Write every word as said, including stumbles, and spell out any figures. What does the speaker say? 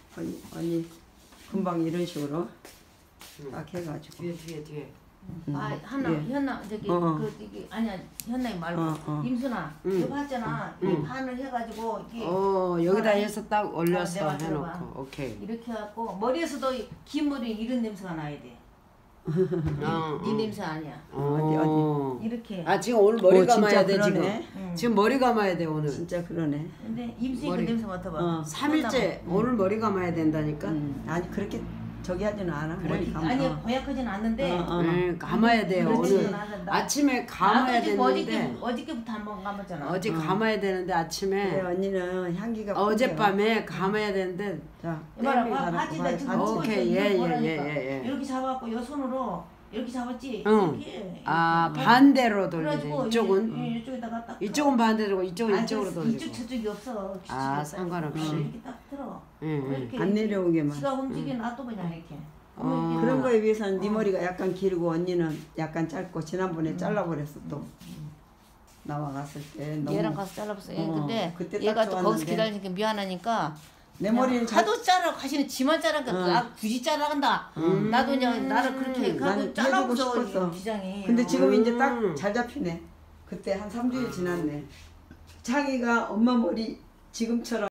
언니, 언니 금방 이런 식으로 딱 해가지고. 뒤에 뒤에 뒤에. 음. 아 하나 예. 현나 저기 어. 그 이게 아니야 현나이 말고 어, 어. 임순아 응. 이거 봤잖아. 응. 이 판을 해가지고 이게 어 여기다 해서 딱 올려서 아, 내가 해놓고 오케이. 이렇게 해갖고 머리에서도 긴 머리 이런 냄새가 나야 돼. 어, 네 어. 냄새 아니야. 어디 어디. 이렇게. 아 지금 오늘 머리 오, 감아야 돼 그러네. 지금. 응. 지금 머리 감아야 돼 오늘. 진짜 그러네. 근데 임순이 그 머리. 냄새 맡아봐. 어. 삼 일째 오늘 머리 감아야 된다니까. 음, 아니 그렇게 저기 하지는 않아. 머리 감아. 아니 보약하진 않는데. 어, 어. 네, 감아야 돼요. 그렇지. 오늘 나는- 아침에 감아야 어저께, 되는데 어저께부터 한 번 감았잖아. 어제 어. 감아야 되는데 아침에 그래 언니는 향기가 어젯밤에 감아야 되는데 자, 이봐라, 땜을 봐, 달았고 바지다 발- 지금 바지. 보고 오케이, 있어. 예, 이거 예, 보라니까. 예, 예, 예. 이렇게 잡아갖고 요 손으로 이렇게 잡았지. 응. 이렇게. 아 이렇게. 반대로 돌리네. 그래가지고 이쪽은 이- 이- 이쪽에다가 딱. 이쪽은 반대로 이쪽은 아니, 이쪽으로 그 돌리고. 이쪽 저쪽이 없어. 아, 기지개가. 상관없이. 어, 이렇게 딱 들어. 응, 응. 이렇게 안 내려오게만. 지가 움직여 놔도 그냥 이렇게. 어. 이렇게 그런 거에 비해서는 네 어. 머리가 약간 길고 언니는 약간 짧고 지난번에 잘라버렸어 또 나와갔을 때 너무 얘랑 가서 잘라봤어. 얘 어, 근데 그때 딱 얘가 또 거기서 좋았는데. 기다리니까 미안하니까 내 머리는 잘 하도 자라 가시는 지만 자라니까 어. 나 굳이 자라간다. 음. 나도 그냥 나를 그렇게 난 하고 해주고 잘라보서 싶었어. 비장이. 근데 지금 음. 이제 딱 잘 잡히네. 그때 한 삼 주일 지났네. 창이가 엄마 머리 지금처럼